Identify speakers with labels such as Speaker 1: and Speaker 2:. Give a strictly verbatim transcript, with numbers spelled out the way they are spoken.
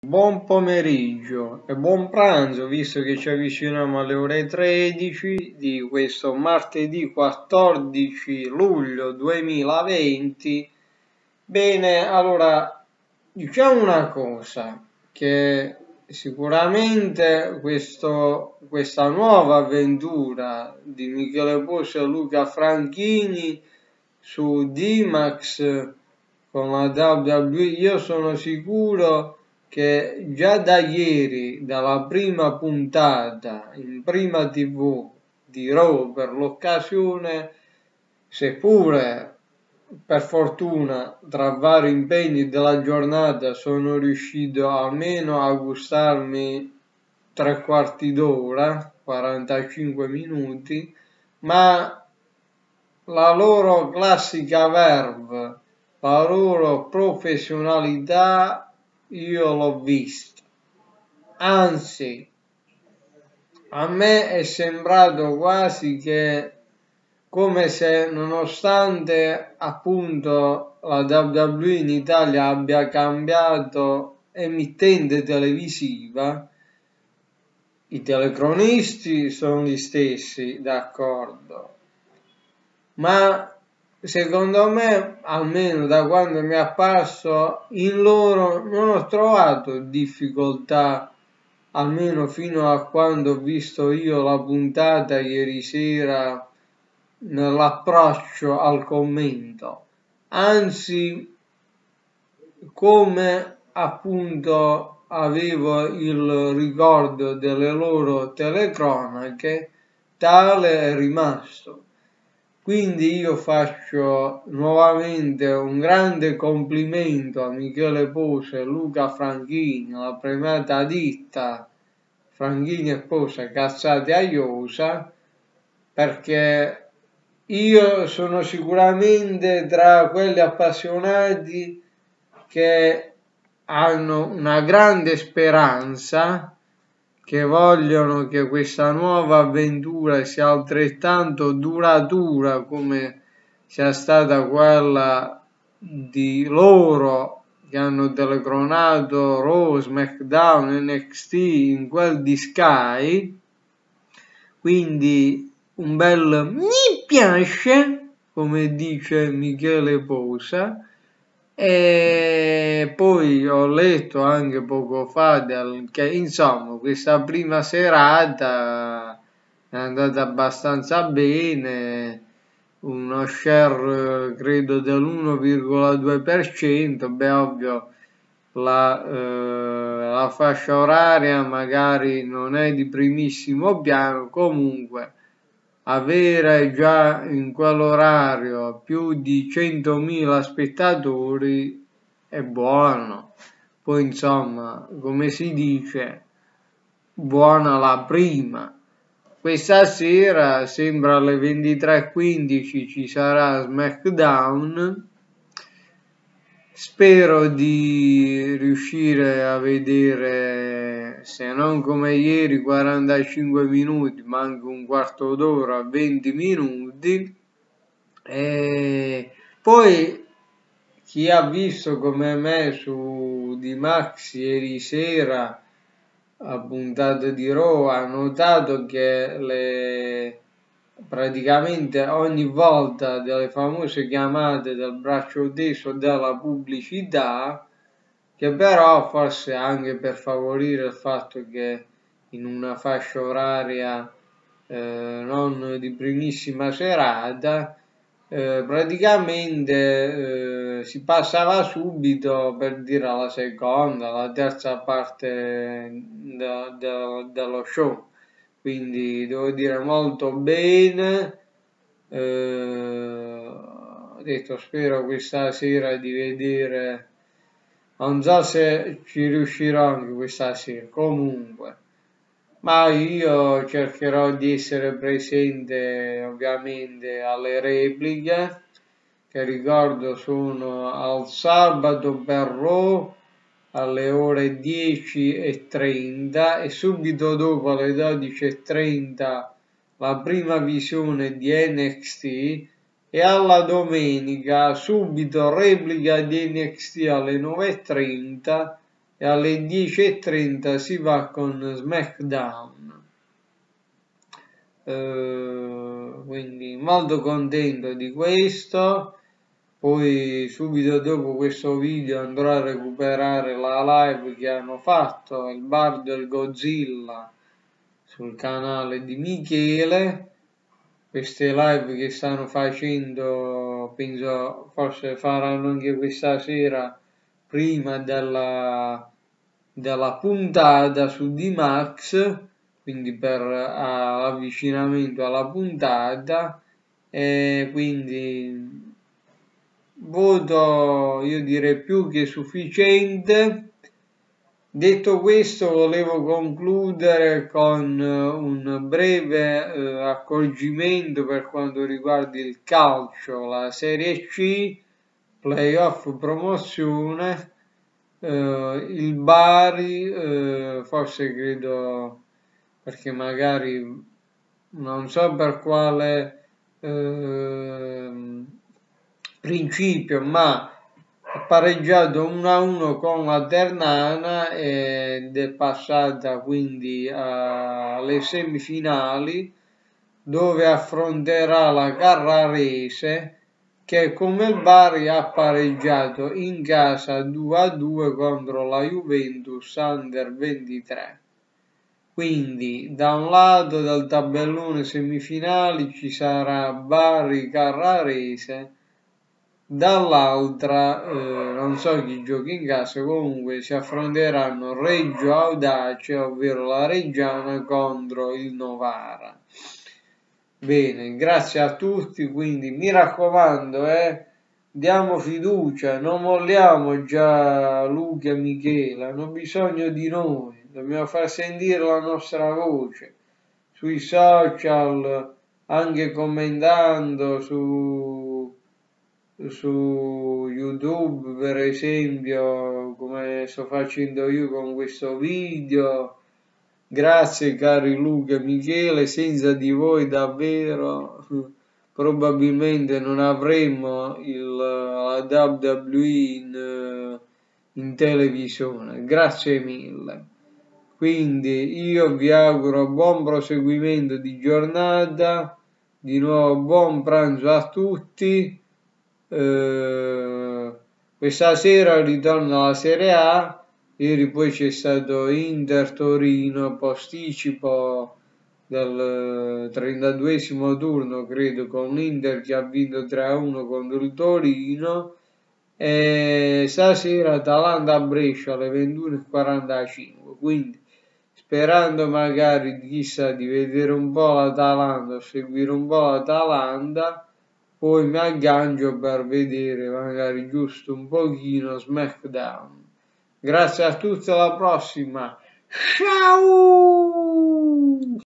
Speaker 1: Buon pomeriggio e buon pranzo, visto che ci avviciniamo alle ore tredici di questo martedì quattordici luglio duemilaventi. Bene, allora diciamo una cosa, che sicuramente questo, questa nuova avventura di Michele Posse e Luca Franchini su D-Max con la W W E, io sono sicuro che già da ieri, dalla prima puntata in prima T V di Raw per l'occasione, seppure per fortuna tra vari impegni della giornata sono riuscito almeno a gustarmi tre quarti d'ora, quarantacinque minuti, ma la loro classica verve, la loro professionalità io l'ho vista. Anzi, a me è sembrato quasi che come se nonostante appunto la W W E in Italia abbia cambiato emittente televisiva, i telecronisti sono gli stessi, d'accordo, ma secondo me, almeno da quando mi è apparso, in loro non ho trovato difficoltà, almeno fino a quando ho visto io la puntata ieri sera, nell'approccio al commento. Anzi, come appunto avevo il ricordo delle loro telecronache, tale è rimasto. Quindi io faccio nuovamente un grande complimento a Michele Posse e Luca Franchini, la premiata ditta Franchini e Posse Cazzate a Iosa, perché io sono sicuramente tra quelli appassionati che hanno una grande speranza, che vogliono che questa nuova avventura sia altrettanto duratura come sia stata quella di loro che hanno telecronato Raw, SmackDown, N X T in quel di Sky. Quindi un bel mi piace, come dice Michele Posa. E poi ho letto anche poco fa del, che insomma questa prima serata è andata abbastanza bene, uno share credo dell'uno virgola due per cento, beh ovvio la, eh, la fascia oraria magari non è di primissimo piano, comunque avere già in quell'orario più di centomila spettatori è buono. Poi insomma, come si dice, buona la prima. Questa sera sembra alle ventitré e quindici ci sarà SmackDown. Spero di riuscire a vedere, se non come ieri quarantacinque minuti, ma anche un quarto d'ora, venti minuti. E poi chi ha visto come me su D-Max ieri sera a puntata di Raw ha notato che le praticamente ogni volta delle famose chiamate del braccio teso della pubblicità, che però forse anche per favorire il fatto che in una fascia oraria eh, non di primissima serata, eh, praticamente eh, si passava subito per dire alla seconda, alla terza parte de, de, dello show. Quindi devo dire molto bene. Eh, ho detto spero questa sera di vedere, non so se ci riuscirò anche questa sera, comunque, ma io cercherò di essere presente ovviamente alle repliche, che ricordo sono al sabato per Raw alle ore dieci e trenta e subito dopo alle dodici e trenta la prima visione di N X T e alla domenica subito replica di N X T alle nove e trenta e alle dieci e trenta si va con SmackDown. Uh, quindi molto contento di questo. Poi subito dopo questo video andrò a recuperare la live che hanno fatto il bar del Godzilla sul canale di Michele. Queste live che stanno facendo, penso forse faranno anche questa sera prima della, della puntata su D-Max, quindi per uh, avvicinamento alla puntata, e quindi voto io direi più che sufficiente. Detto questo, volevo concludere con un breve eh, accorgimento per quanto riguarda il calcio, la Serie C, playoff promozione, eh, il Bari, eh, forse credo perché magari non so per quale eh, principio, ma ha pareggiato uno a uno con la Ternana ed è passata quindi alle semifinali, dove affronterà la Carrarese, che come il Bari ha pareggiato in casa due a due contro la Juventus Under ventitré. Quindi da un lato del tabellone semifinali ci sarà Bari Carrarese, dall'altra eh, non so chi giochi in casa, comunque si affronteranno Reggio Audace, ovvero la Reggiana, contro il Novara. Bene, grazie a tutti, quindi mi raccomando, eh, diamo fiducia, non molliamo già Luca e Michele, hanno bisogno di noi, dobbiamo far sentire la nostra voce sui social, anche commentando su, su YouTube, per esempio, come sto facendo io con questo video. Grazie cari Luca e Michele, senza di voi davvero probabilmente non avremmo il, la W W E in, in televisione. Grazie mille. Quindi io vi auguro buon proseguimento di giornata, di nuovo buon pranzo a tutti. Eh, questa sera ritorna la Serie A. Ieri poi c'è stato Inter-Torino, posticipo del trentaduesimo turno, credo, con l'Inter che ha vinto tre a uno contro il Torino. E stasera Atalanta-Brescia alle ventuno e quarantacinque. Quindi sperando magari, chissà, di vedere un po' l'Atalanta, seguire un po' l'Atalanta, poi mi aggancio per vedere magari giusto un pochino SmackDown. Grazie a tutti, alla prossima. Ciao!